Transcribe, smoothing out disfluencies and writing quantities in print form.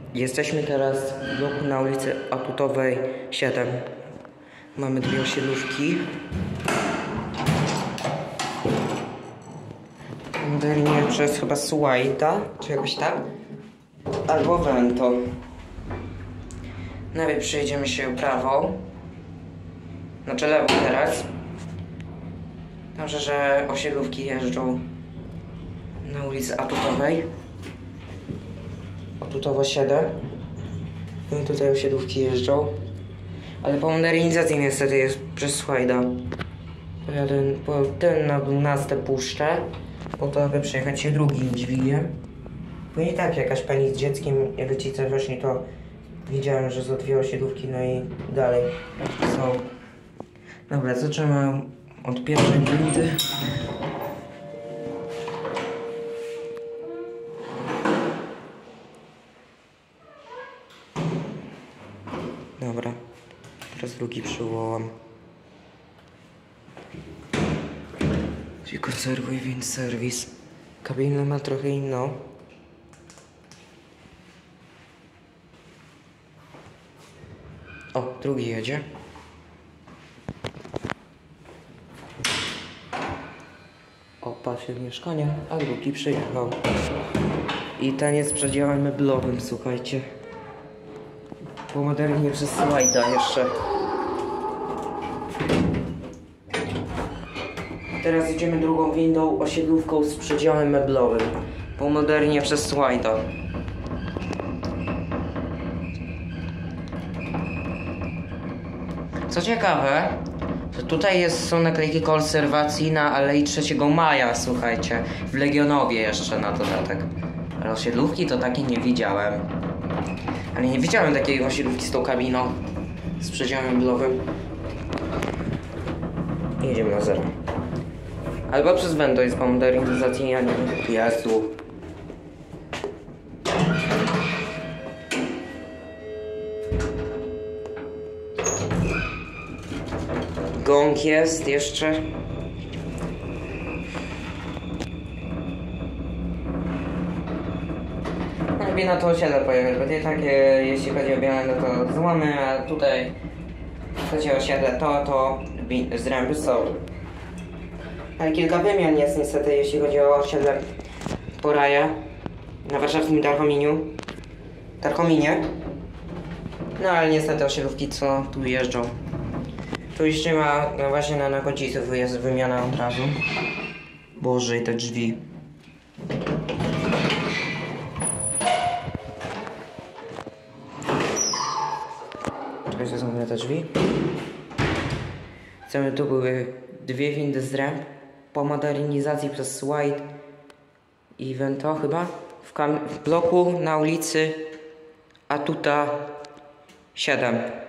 Jesteśmy teraz w bloku na ulicy Atutowej 7. Mamy dwie osiedlówki. Modernie przez chyba Słajda, czy jakoś tak? Albo Vento. Najpierw przejdziemy się prawą. Znaczy lewą teraz. Dobrze, że osiedlówki jeżdżą na ulicy Atutowej. Atutowa 7. No i tutaj osiedlówki jeżdżą. Ale po modernizacji niestety jest przez Słajda. Po ten na 12 puszczę. Po to, aby przejechać się drugim dźwigiem. Bo i tak jakaś pani z dzieckiem rodzice właśnie to widziałem, że za dwie osiedlówki, no i dalej są. Dobra, zaczynamy od pierwszej windy. Dobra, teraz drugi przywołam. Czyli konserwuj wind serwis. Kabinę ma trochę inną. O, drugi jedzie. O, pasie w mieszkanie, a drugi przyjechał. I ten jest z przedziałem meblowym, słuchajcie. Po modernie przez Słajda jeszcze. Teraz idziemy drugą windą, osiedlówką z przedziałem meblowym. Po modernie przez Słajda. Co ciekawe, że tutaj są naklejki konserwacji na Alei 3 Maja, słuchajcie. W Legionowie jeszcze na dodatek. Ale osiedlówki to takiej nie widziałem. Ale nie widziałem takiej osiedlówki z tą kabiną. Z przedziałem meblowym. Jedziemy na zero. Albo przez Vento jest po modernizacji, ja nie wiem. Jezu. Gong jest jeszcze. Lepiej na to osiedle pojechać, bo nie takie, jeśli chodzi o białe, no to złomy, a tutaj chodzi o osiedle, to zręby są. Ale kilka wymian jest niestety, jeśli chodzi o osiedle Poraja na warszawskim Tarchominie. No ale niestety osiedlówki co tu jeżdżą. Tu jeszcze ma właśnie na Nakodziców jest wymiana od razu. Boże, i te drzwi. Czekajcie, zamknę te drzwi. Chcemy, tu były dwie windy z ramp. Po modernizacji przez Słajda i Vento chyba. W bloku na ulicy Atuta 7.